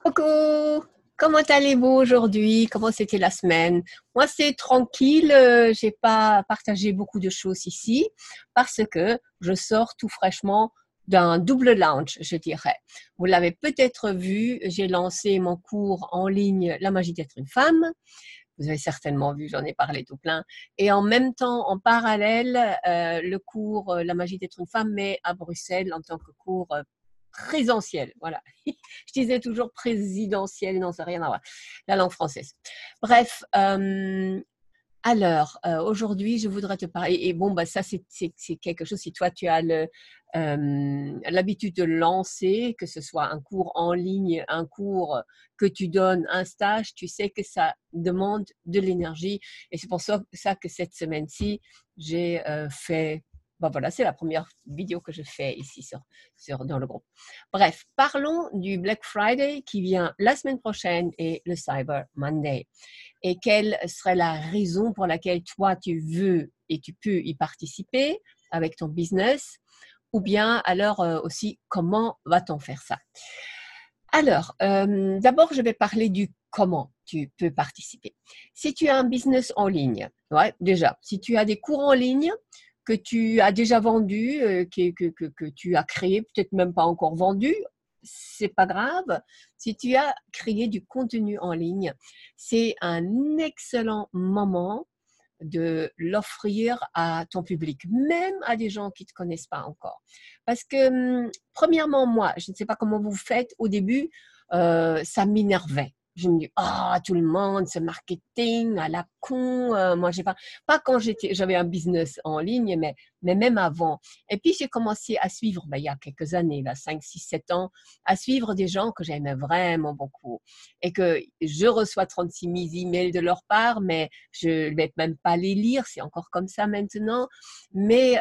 Coucou, comment allez-vous aujourd'hui? Comment c'était la semaine? Moi, c'est tranquille. J'ai pas partagé beaucoup de choses ici parce que je sors tout fraîchement d'un double launch, je dirais. Vous l'avez peut-être vu, j'ai lancé mon cours en ligne La magie d'être une femme. Vous avez certainement vu, j'en ai parlé tout plein. Et en même temps, en parallèle, le cours La magie d'être une femme, mais à Bruxelles en tant que cours présentiel. Voilà. Je disais toujours présidentiel, non, ça n'a rien à voir. La langue française. Bref, alors, aujourd'hui, je voudrais te parler, et bon, bah, ça, c'est quelque chose, si toi, tu as l'habitude de lancer, que ce soit un cours en ligne, un cours que tu donnes, un stage, tu sais que ça demande de l'énergie. Et c'est pour ça que cette semaine-ci, j'ai fait, bon, voilà, c'est la première vidéo que je fais ici dans le groupe. Bref, parlons du Black Friday qui vient la semaine prochaine et le Cyber Monday et quelle serait la raison pour laquelle toi, tu veux et tu peux y participer avec ton business, ou bien alors aussi, comment va-t-on faire ça? Alors, d'abord, je vais parler du comment tu peux participer. Si tu as un business en ligne, ouais, déjà, si tu as des cours en ligne que tu as déjà vendus, que tu as créé, peut-être même pas encore vendu, c'est pas grave. Si tu as créé du contenu en ligne, c'est un excellent moment de l'offrir à ton public, même à des gens qui ne te connaissent pas encore. Parce que, premièrement, moi, je ne sais pas comment vous faites au début, ça m'énervait. Je me dis, ah, tout le monde, ce marketing à la con. Moi, j'ai pas quand j'avais un business en ligne, mais même avant. Et puis, j'ai commencé à suivre, ben, il y a quelques années, là, 5, 6, 7 ans, à suivre des gens que j'aimais vraiment beaucoup. Et que je reçois 36 000 emails de leur part, mais je ne vais même pas les lire, c'est encore comme ça maintenant. Mais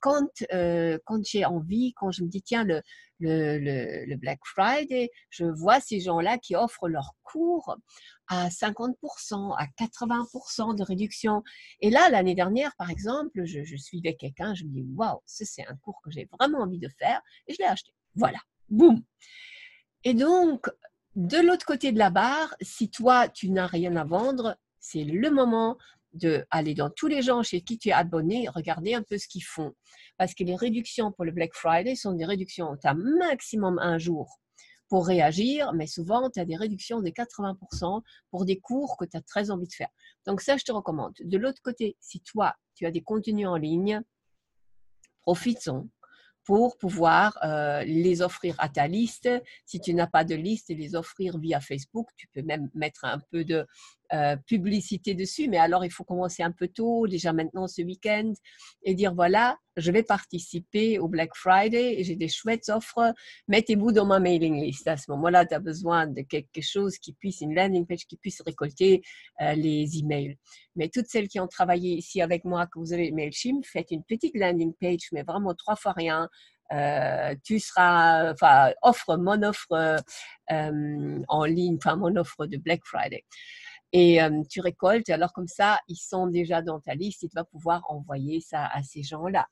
quand j'ai envie, quand je me dis, tiens, le Black Friday, je vois ces gens-là qui offrent leurs cours à 50%, à 80% de réduction. Et là, l'année dernière, par exemple, je suivais quelqu'un, je me dis, waouh, ça c'est un cours que j'ai vraiment envie de faire, et je l'ai acheté. Voilà, boum. Et donc, de l'autre côté de la barre, si toi, tu n'as rien à vendre, c'est le moment d'aller dans tous les gens chez qui tu es abonné, regarder un peu ce qu'ils font. Parce que les réductions pour le Black Friday sont des réductions, tu as maximum un jour pour réagir, mais souvent, tu as des réductions de 80% pour des cours que tu as très envie de faire. Donc ça, je te recommande. De l'autre côté, si toi, tu as des contenus en ligne, profites-en pour pouvoir les offrir à ta liste. Si tu n'as pas de liste, les offrir via Facebook. Tu peux même mettre un peu de publicité dessus, mais alors il faut commencer un peu tôt, déjà maintenant ce week-end, et dire voilà, je vais participer au Black Friday et j'ai des chouettes offres. Mettez-vous dans ma mailing list. À ce moment-là, tu as besoin de quelque chose qui puisse, une landing page qui puisse récolter les emails. Mais toutes celles qui ont travaillé ici avec moi, que vous avez Mailchimp, faites une petite landing page, mais vraiment 3 fois rien. Tu seras, enfin, mon offre en ligne, enfin, mon offre de Black Friday. Et tu récoltes, alors comme ça, ils sont déjà dans ta liste et tu vas pouvoir envoyer ça à ces gens-là.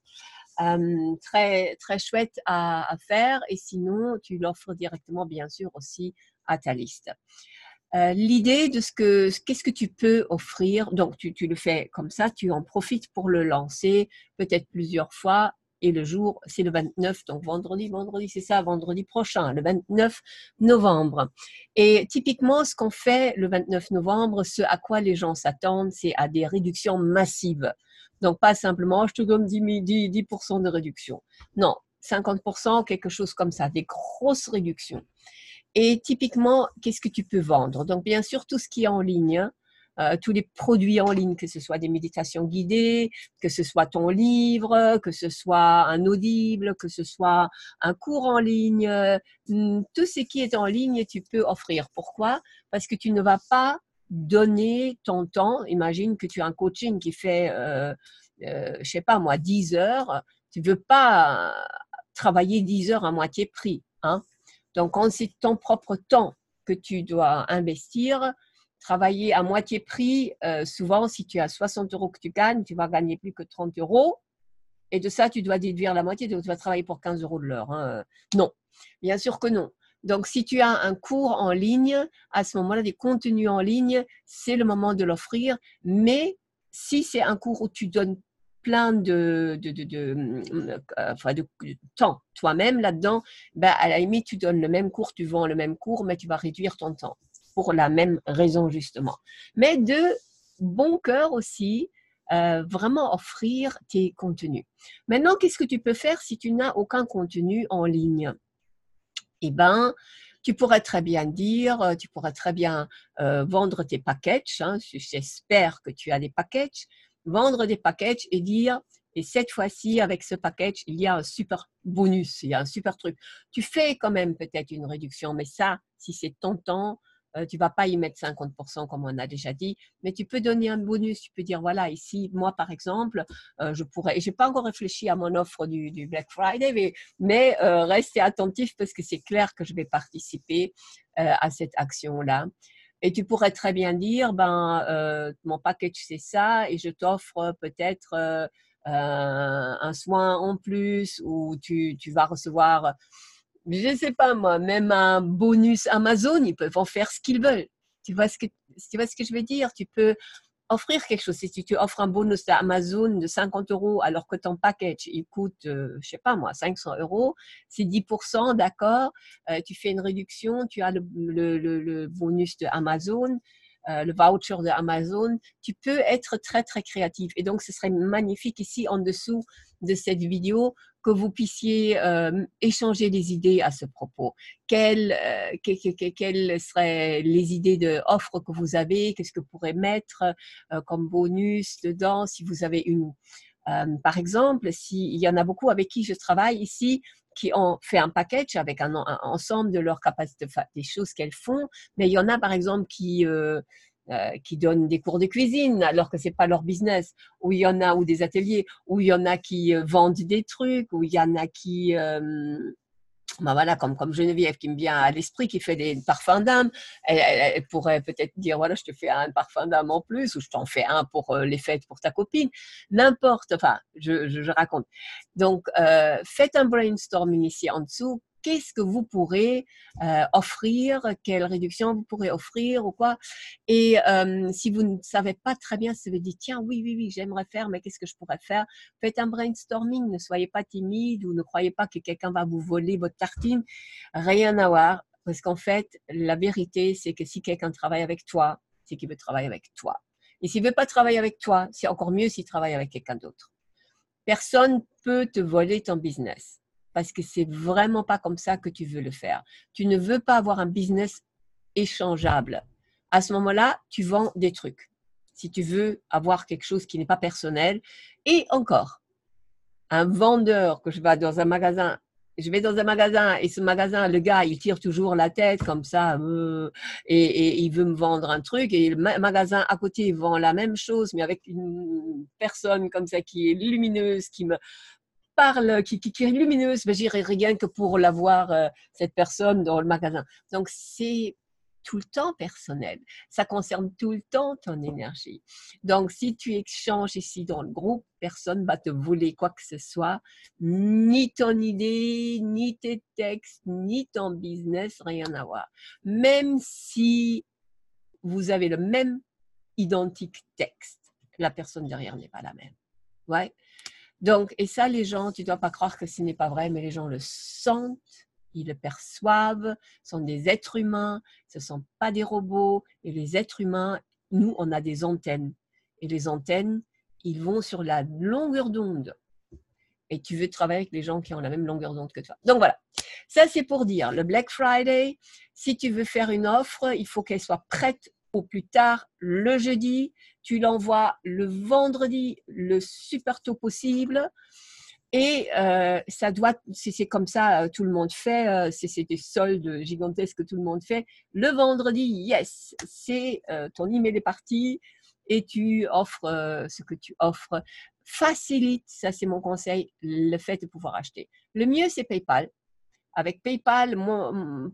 Très, très chouette à faire et sinon, tu l'offres directement, bien sûr, aussi à ta liste. L'idée de qu'est-ce que tu peux offrir, donc tu le fais comme ça, tu en profites pour le lancer peut-être plusieurs fois et le jour, c'est le 29, donc vendredi, c'est ça, vendredi prochain, le 29 novembre. Et typiquement, ce qu'on fait le 29 novembre, ce à quoi les gens s'attendent, c'est à des réductions massives. Donc, pas simplement, je te donne 10% de réduction. Non, 50%, quelque chose comme ça, des grosses réductions. Et typiquement, qu'est-ce que tu peux vendre? Donc, bien sûr, tout ce qui est en ligne, tous les produits en ligne, que ce soit des méditations guidées, que ce soit ton livre, que ce soit un audible, que ce soit un cours en ligne, tout ce qui est en ligne, tu peux offrir. Pourquoi? Parce que tu ne vas pas donner ton temps. Imagine que tu as un coaching qui fait, je sais pas moi, 10 heures. Tu veux pas travailler 10 heures à moitié prix, hein? Donc, quand c'est ton propre temps que tu dois investir, travailler à moitié prix, souvent, si tu as 60 euros que tu gagnes, tu vas gagner plus que 30 euros. Et de ça, tu dois déduire la moitié, donc tu vas travailler pour 15 euros de l'heure. Hein. Non, bien sûr que non. Donc, si tu as un cours en ligne, à ce moment-là, des contenus en ligne, c'est le moment de l'offrir. Mais si c'est un cours où tu donnes plein enfin de temps toi-même là-dedans, ben à la limite, tu donnes le même cours, tu vends le même cours, mais tu vas réduire ton temps pour la même raison, justement. Mais de bon cœur aussi, vraiment offrir tes contenus. Maintenant, qu'est-ce que tu peux faire si tu n'as aucun contenu en ligne? Eh ben, tu pourrais très bien dire, tu pourrais très bien vendre tes packages. Hein, j'espère que tu as des packages. Vendre des packages et dire, et cette fois-ci, avec ce package, il y a un super bonus, il y a un super truc. Tu fais quand même peut-être une réduction, mais ça, si c'est tentant, tu ne vas pas y mettre 50% comme on a déjà dit, mais tu peux donner un bonus. Tu peux dire, voilà, ici, moi, par exemple, je pourrais, et je n'ai pas encore réfléchi à mon offre du Black Friday, mais restez attentifs parce que c'est clair que je vais participer à cette action-là. Et tu pourrais très bien dire, mon package c'est ça et je t'offre peut-être un soin en plus ou tu vas recevoir, je ne sais pas moi, même un bonus Amazon, ils peuvent en faire ce qu'ils veulent. Tu vois ce que je veux dire? Tu peux offrir quelque chose. Si tu offres un bonus d'Amazon de 50 euros alors que ton package, il coûte, je sais pas moi, 500 euros, c'est 10%, d'accord, tu fais une réduction, tu as le bonus de Amazon, le voucher de Amazon, tu peux être très, très créatif. Et donc, ce serait magnifique ici en dessous de cette vidéo que vous puissiez échanger des idées à ce propos. Quelles seraient les idées d'offres que vous avez? Qu'est-ce que vous pourrez mettre comme bonus dedans si vous avez une. Par exemple, s'il y en a beaucoup avec qui je travaille ici, qui ont fait un package avec un ensemble de leurs capacités, des choses qu'elles font, mais il y en a par exemple qui donnent des cours de cuisine alors que c'est pas leur business, ou il y en a ou des ateliers, ou il y en a qui vendent des trucs, ou il y en a qui ben voilà, comme Geneviève qui me vient à l'esprit, qui fait des parfums d'âme, elle pourrait peut-être dire, voilà, je te fais un parfum d'âme en plus, ou je t'en fais un pour les fêtes pour ta copine, n'importe, enfin, je raconte. Donc, faites un brainstorming ici en dessous. Qu'est-ce que vous pourrez offrir? Quelle réduction vous pourrez offrir ou quoi? Et si vous ne savez pas très bien, si vous dites, tiens, oui, oui, oui, j'aimerais faire, mais qu'est-ce que je pourrais faire? Faites un brainstorming, ne soyez pas timide ou ne croyez pas que quelqu'un va vous voler votre tartine. Rien à voir, parce qu'en fait, la vérité, c'est que si quelqu'un travaille avec toi, c'est qu'il veut travailler avec toi. Et s'il ne veut pas travailler avec toi, c'est encore mieux s'il travaille avec quelqu'un d'autre. Personne peut te voler ton business parce que c'est vraiment pas comme ça que tu veux le faire. Tu ne veux pas avoir un business échangeable. À ce moment-là, tu vends des trucs. Si tu veux avoir quelque chose qui n'est pas personnel, et encore, un vendeur que je vais dans un magasin, et ce magasin, le gars, il tire toujours la tête comme ça, et il veut me vendre un truc, et le magasin à côté, il vend la même chose, mais avec une personne comme ça qui est lumineuse, qui me parle, qui est lumineuse, mais j'irai rien que pour l'avoir, cette personne dans le magasin. Donc, c'est tout le temps personnel. Ça concerne tout le temps ton énergie. Donc, si tu échanges ici dans le groupe, personne ne va te voler quoi que ce soit, ni ton idée, ni tes textes, ni ton business, rien à voir. Même si vous avez le même identique texte, la personne derrière n'est pas la même. Ouais. Donc, et ça, les gens, tu ne dois pas croire que ce n'est pas vrai, mais les gens le sentent, ils le perçoivent, ce sont des êtres humains, ce ne sont pas des robots. Et les êtres humains, nous, on a des antennes. Et les antennes, ils vont sur la longueur d'onde. Et tu veux travailler avec les gens qui ont la même longueur d'onde que toi. Donc voilà, ça c'est pour dire, le Black Friday, si tu veux faire une offre, il faut qu'elle soit prête au plus tard le jeudi. Tu l'envoies le vendredi le super tôt possible. Et ça doit, si c'est comme ça, tout le monde fait, c'est des soldes gigantesques que tout le monde fait. Le vendredi, yes, c'est ton email est parti et tu offres ce que tu offres. Facilite, ça c'est mon conseil, le fait de pouvoir acheter. Le mieux, c'est PayPal. Avec PayPal, moi,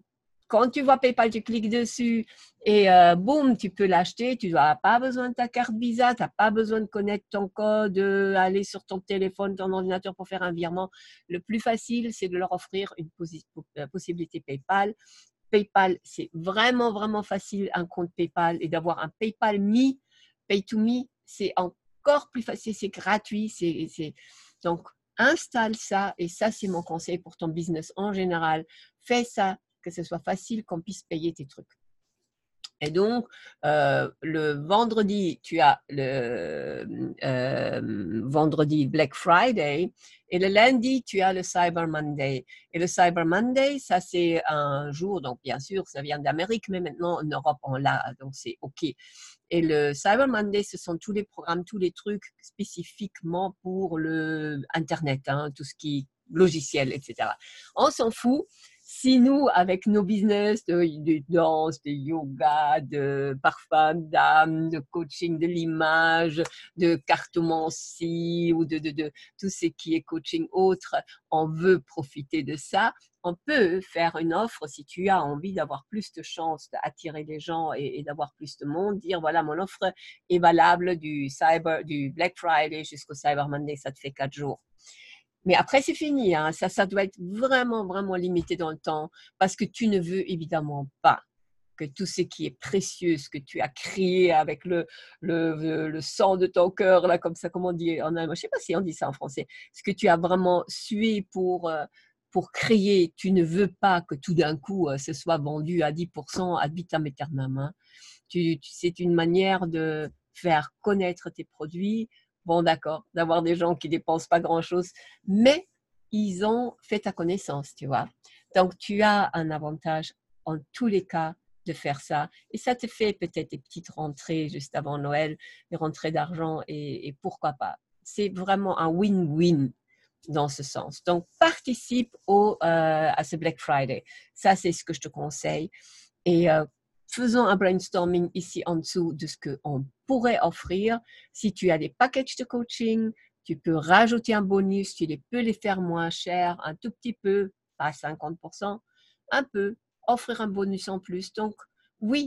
Quand tu vois PayPal, tu cliques dessus et boum, tu peux l'acheter. Tu n'as pas besoin de ta carte Visa, tu n'as pas besoin de connaître ton code, aller sur ton téléphone, ton ordinateur pour faire un virement. Le plus facile, c'est de leur offrir une possibilité PayPal. PayPal, c'est vraiment, vraiment facile un compte PayPal et d'avoir un PayPal Me, Pay to Me, c'est encore plus facile, c'est gratuit. Donc, installe ça et ça, c'est mon conseil pour ton business en général. Fais ça, que ce soit facile, qu'on puisse payer tes trucs. Et donc, le vendredi, tu as le vendredi Black Friday et le lundi, tu as le Cyber Monday. Et le Cyber Monday, ça c'est un jour, donc bien sûr, ça vient d'Amérique, mais maintenant en Europe, on l'a, donc c'est OK. Et le Cyber Monday, ce sont tous les programmes, tous les trucs spécifiquement pour le Internet, hein, tout ce qui est logiciel, etc. On s'en fout. Si nous, avec nos business de danse, de yoga, de parfum d'âme, de coaching de l'image, de cartomancie ou de tout ce qui est coaching autre, on veut profiter de ça, on peut faire une offre si tu as envie d'avoir plus de chances d'attirer les gens et d'avoir plus de monde, dire voilà, mon offre est valable du Black Friday jusqu'au Cyber Monday, ça te fait 4 jours. Mais après, c'est fini. Hein. Ça doit être vraiment, vraiment limité dans le temps parce que tu ne veux évidemment pas que tout ce qui est précieux, ce que tu as créé avec le sang de ton cœur, là, comme ça, comme on dit en allemand, je ne sais pas si on dit ça en français, ce que tu as vraiment sué pour créer, tu ne veux pas que tout d'un coup, ce soit vendu à 10% ad vitam aeternam. Hein. C'est une manière de faire connaître tes produits. Bon, d'accord, d'avoir des gens qui dépensent pas grand-chose, mais ils ont fait ta connaissance, tu vois. Donc, tu as un avantage en tous les cas de faire ça. Et ça te fait peut-être des petites rentrées juste avant Noël, des rentrées d'argent et pourquoi pas. C'est vraiment un win-win dans ce sens. Donc, participe à ce Black Friday. Ça, c'est ce que je te conseille. Et faisons un brainstorming ici en dessous de ce qu'on pourrait offrir. Si tu as des packages de coaching, tu peux rajouter un bonus, tu peux les faire moins cher, un tout petit peu, pas 50%, un peu, offrir un bonus en plus. Donc, oui,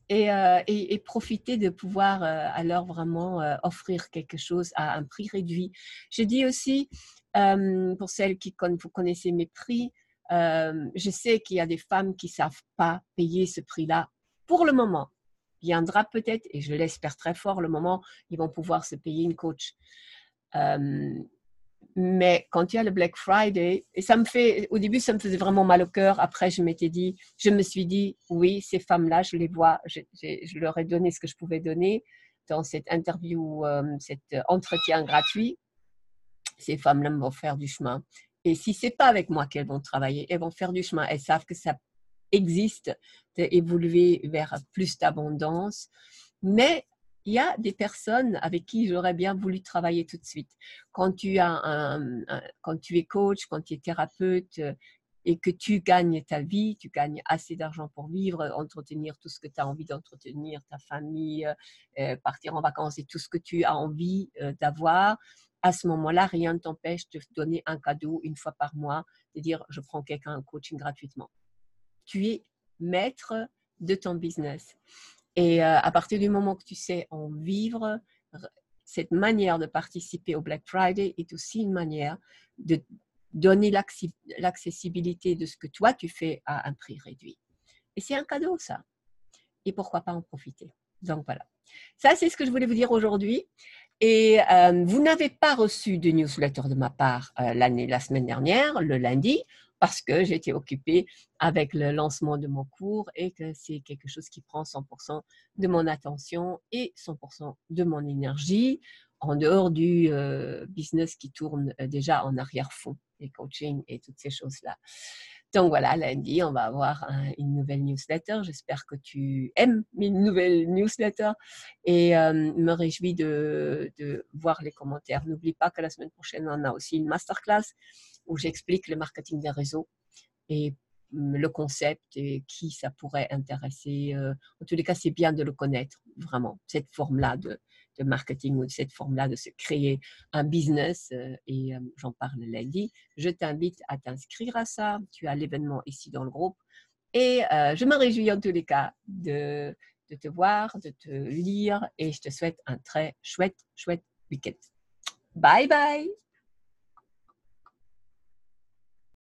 et profiter de pouvoir alors vraiment offrir quelque chose à un prix réduit. Je dis aussi, pour celles qui vous connaissez mes prix, je sais qu'il y a des femmes qui ne savent pas payer ce prix-là pour le moment. Viendra peut-être, et je l'espère très fort, le moment ils vont pouvoir se payer une coach. Mais quand il y a le Black Friday, et au début, ça me faisait vraiment mal au cœur. Après, je me suis dit, oui, ces femmes-là, je les vois, je leur ai donné ce que je pouvais donner dans cette interview, cet entretien gratuit. Ces femmes-là vont faire du chemin. Et si ce n'est pas avec moi qu'elles vont travailler, elles vont faire du chemin. Elles savent que ça existe, d'évoluer vers plus d'abondance. Mais il y a des personnes avec qui j'aurais bien voulu travailler tout de suite. Quand tu es coach, quand tu es thérapeute et que tu gagnes ta vie, tu gagnes assez d'argent pour vivre, entretenir tout ce que tu as envie d'entretenir, ta famille, partir en vacances et tout ce que tu as envie d'avoir, à ce moment-là, rien ne t'empêche de donner un cadeau une fois par mois, de dire je prends quelqu'un en coaching gratuitement. Tu es maître de ton business. Et à partir du moment que tu sais en vivre, cette manière de participer au Black Friday est aussi une manière de donner l'accessibilité de ce que toi tu fais à un prix réduit. Et c'est un cadeau, ça. Et pourquoi pas en profiter. Donc voilà. Ça, c'est ce que je voulais vous dire aujourd'hui. Et vous n'avez pas reçu de newsletter de ma part la semaine dernière, le lundi, parce que j'étais occupée avec le lancement de mon cours et que c'est quelque chose qui prend 100% de mon attention et 100% de mon énergie, en dehors du business qui tourne déjà en arrière-fond, les coachings et toutes ces choses-là. Donc voilà, lundi, on va avoir une nouvelle newsletter. J'espère que tu aimes mes nouvelles newsletters et me réjouis de voir les commentaires. N'oublie pas que la semaine prochaine, on a aussi une masterclass où j'explique le marketing des réseaux et le concept et qui ça pourrait intéresser. En tous les cas, c'est bien de le connaître, vraiment, cette forme-là de marketing ou cette forme-là de se créer un business. Et j'en parle lundi. Je t'invite à t'inscrire à ça. Tu as l'événement ici dans le groupe. Et je me réjouis en tous les cas de te voir, de te lire et je te souhaite un très chouette week-end. Bye bye!